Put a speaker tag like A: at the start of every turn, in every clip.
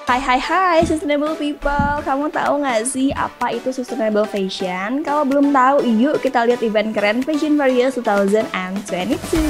A: Hai sustainable people, kamu tahu nggak sih apa itu sustainable fashion? Kalau belum tahu, yuk kita lihat event keren Fashion Warriors 2022.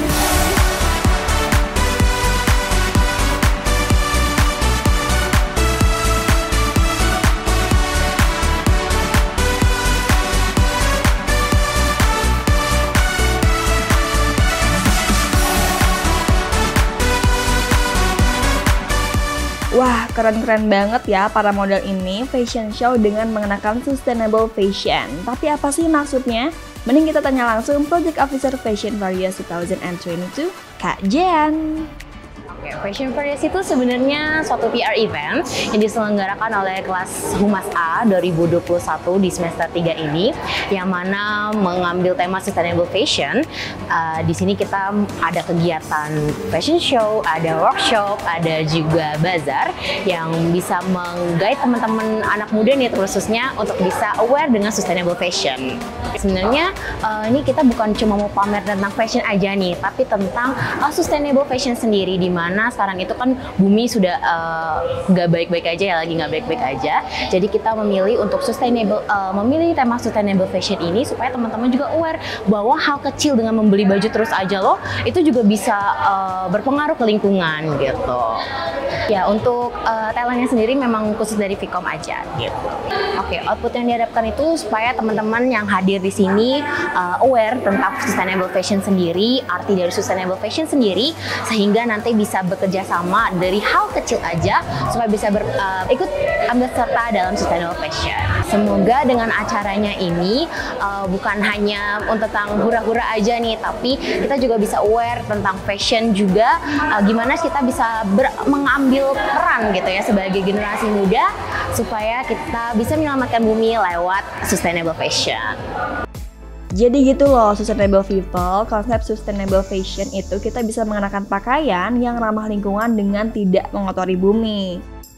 A: Wah, keren-keren banget ya para model ini fashion show dengan mengenakan sustainable fashion. Tapi apa sih maksudnya? Mending kita tanya langsung Project Officer Fashion Warriors 2022, Kak Jean.
B: Oke, Fashion Warriors itu sebenarnya suatu PR event yang diselenggarakan oleh kelas Humas A 2021 di semester 3 ini, yang mana mengambil tema Sustainable Fashion. Di sini kita ada kegiatan fashion show, ada workshop, ada juga bazar yang bisa meng-guide teman-teman anak muda nih, khususnya untuk bisa aware dengan Sustainable Fashion. Sebenarnya ini kita bukan cuma mau pamer tentang fashion aja nih, tapi tentang Sustainable Fashion sendiri, di mana sekarang itu kan bumi sudah nggak baik-baik aja ya, lagi nggak baik-baik aja. Jadi kita memilih untuk memilih tema Sustainable Fashion ini supaya teman-teman juga aware bahwa hal kecil dengan membeli baju terus aja loh, itu juga bisa berpengaruh ke lingkungan gitu. Ya, untuk talentnya sendiri memang khusus dari Vkom aja gitu. Oke, output yang diharapkan itu supaya teman-teman yang hadir di sini aware tentang Sustainable Fashion sendiri, arti dari Sustainable Fashion sendiri, sehingga nanti bisa bekerja sama dari hal kecil aja supaya bisa ikut ambil serta dalam Sustainable Fashion. Semoga dengan acaranya ini bukan hanya tentang hura-hura aja nih, tapi kita juga bisa aware tentang fashion juga, gimana kita bisa mengambil peran gitu ya sebagai generasi muda supaya kita bisa menyelamatkan bumi lewat Sustainable Fashion.
A: Jadi gitu loh sustainable people, konsep sustainable fashion itu kita bisa mengenakan pakaian yang ramah lingkungan dengan tidak mengotori bumi.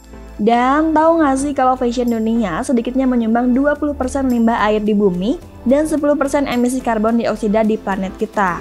A: Dan tahu nggak sih kalau fashion dunia sedikitnya menyumbang 20% limbah air di bumi dan 10% emisi karbon dioksida di planet kita.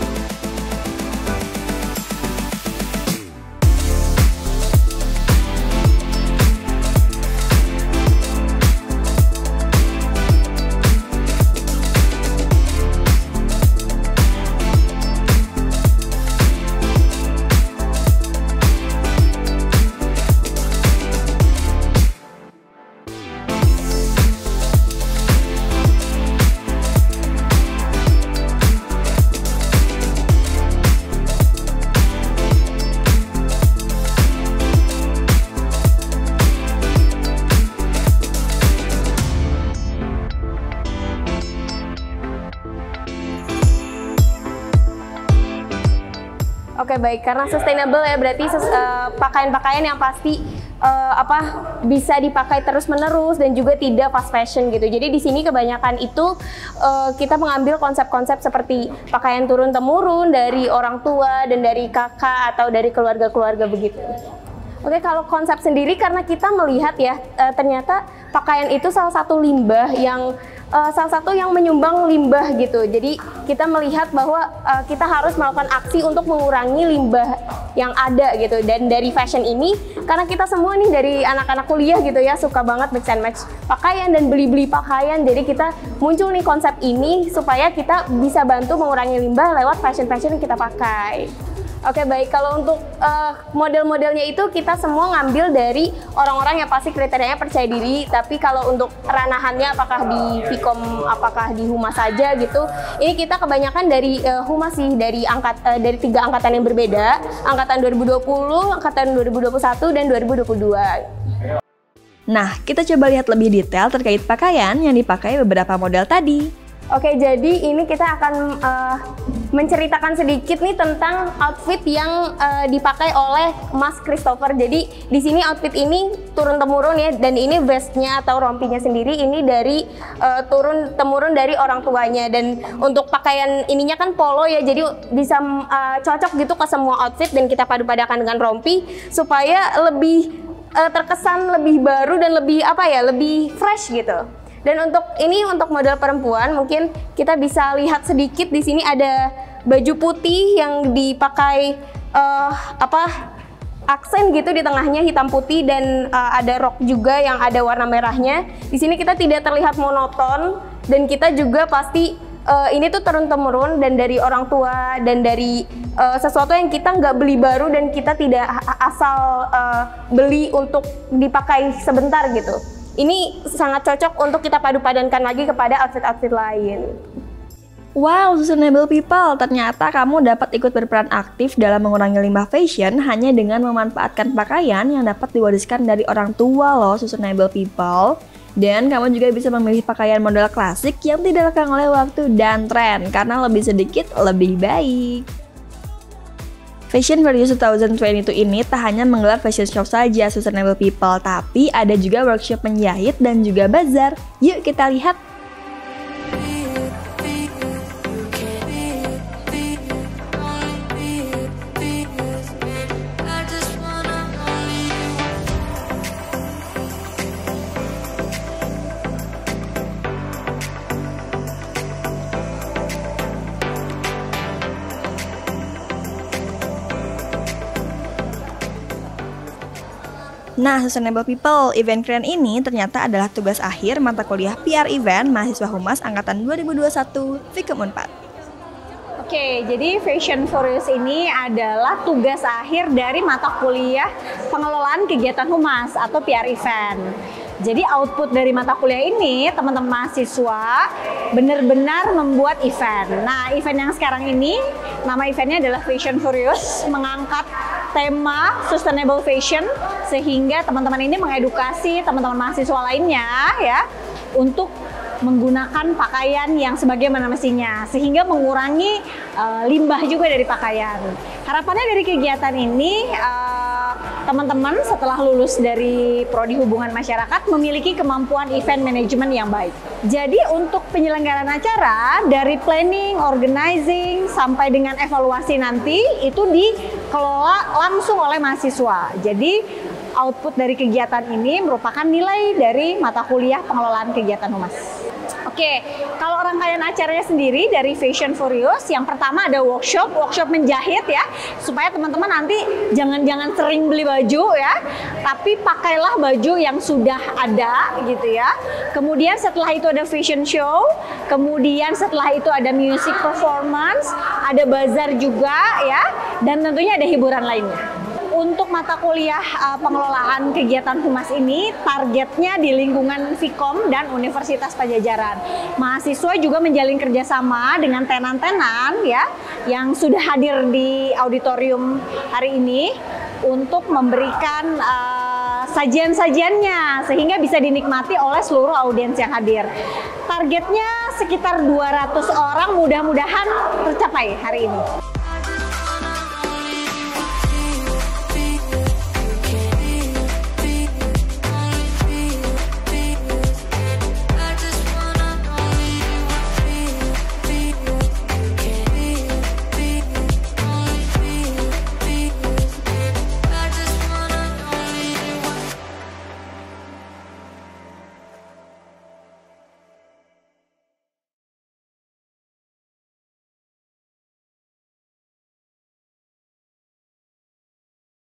C: Oke, baik, karena sustainable ya berarti pakaian-pakaian yang pasti bisa dipakai terus-menerus dan juga tidak fast fashion gitu. Jadi di sini kebanyakan itu kita mengambil konsep-konsep seperti pakaian turun-temurun dari orang tua dan dari kakak atau dari keluarga-keluarga begitu. Oke, kalau konsep sendiri karena kita melihat ya ternyata pakaian itu salah satu limbah yang menyumbang limbah gitu. Jadi kita melihat bahwa kita harus melakukan aksi untuk mengurangi limbah yang ada gitu. Dan dari fashion ini, karena kita semua nih dari anak-anak kuliah gitu ya suka banget mix and match pakaian dan beli-beli pakaian. Jadi kita muncul nih konsep ini supaya kita bisa bantu mengurangi limbah lewat fashion-fashion yang kita pakai. Oke, baik, kalau untuk model-modelnya itu kita semua ngambil dari orang-orang yang pasti kriterianya percaya diri. Tapi kalau untuk ranahannya apakah di Vkom, apakah di Humas saja gitu, ini kita kebanyakan dari Humas sih, dari 3 angkatan yang berbeda, angkatan 2020, angkatan 2021, dan 2022.
A: Nah, kita coba lihat lebih detail terkait pakaian yang dipakai beberapa model tadi.
C: Oke, jadi ini kita akan menceritakan sedikit nih tentang outfit yang dipakai oleh Mas Christopher. Jadi di sini outfit ini turun-temurun ya, dan ini vestnya atau rompinya sendiri ini dari turun-temurun dari orang tuanya. Dan untuk pakaian ininya kan polo ya, jadi bisa cocok gitu ke semua outfit dan kita padu-padakan dengan rompi supaya lebih terkesan lebih baru dan lebih lebih fresh gitu. Dan untuk model perempuan mungkin kita bisa lihat sedikit di sini ada baju putih yang dipakai aksen gitu di tengahnya hitam putih dan ada rok juga yang ada warna merahnya. Di sini kita tidak terlihat monoton dan kita juga pasti ini tuh turun-temurun dan dari orang tua dan dari sesuatu yang kita nggak beli baru dan kita tidak asal beli untuk dipakai sebentar gitu. Ini sangat cocok untuk kita padu-padankan lagi kepada outfit-outfit lain.
A: Wow, sustainable people, ternyata kamu dapat ikut berperan aktif dalam mengurangi limbah fashion hanya dengan memanfaatkan pakaian yang dapat diwariskan dari orang tua loh, sustainable people. Dan kamu juga bisa memilih pakaian model klasik yang tidak lekang oleh waktu dan tren, karena lebih sedikit lebih baik. Fashion Furious 2022 ini tak hanya menggelar fashion show saja, sustainable people, tapi ada juga workshop menjahit dan juga bazar. Yuk kita lihat. Nah, Sustainable People, event keren ini ternyata adalah tugas akhir mata kuliah PR Event mahasiswa Humas Angkatan 2021 Fikum Unpad.
D: Oke, jadi Fashion Furious ini adalah tugas akhir dari mata kuliah pengelolaan kegiatan Humas atau PR Event. Jadi output dari mata kuliah ini, teman-teman mahasiswa benar-benar membuat event. Nah, event yang sekarang ini, nama eventnya adalah Fashion Furious, mengangkat tema Sustainable Fashion, sehingga teman-teman ini mengedukasi teman-teman mahasiswa lainnya ya, untuk menggunakan pakaian yang sebagaimana mestinya, sehingga mengurangi limbah juga dari pakaian. Harapannya dari kegiatan ini, teman-teman setelah lulus dari Prodi Hubungan Masyarakat memiliki kemampuan event management yang baik. Jadi untuk penyelenggaraan acara, dari planning, organizing, sampai dengan evaluasi nanti, itu dikelola langsung oleh mahasiswa. Jadi output dari kegiatan ini merupakan nilai dari mata kuliah pengelolaan kegiatan Humas. Oke, kalau rangkaian acaranya sendiri dari Fashion Furious, yang pertama ada workshop menjahit ya, supaya teman-teman nanti jangan sering beli baju ya, tapi pakailah baju yang sudah ada gitu ya. Kemudian setelah itu ada fashion show, kemudian setelah itu ada music performance, ada bazar juga ya, dan tentunya ada hiburan lainnya. Untuk mata kuliah pengelolaan kegiatan Humas ini, targetnya di lingkungan Fikom dan Universitas Padjadjaran. Mahasiswa juga menjalin kerjasama dengan tenan-tenan ya, yang sudah hadir di auditorium hari ini untuk memberikan sajian-sajiannya sehingga bisa dinikmati oleh seluruh audiens yang hadir. Targetnya sekitar 200 orang, mudah-mudahan tercapai hari ini.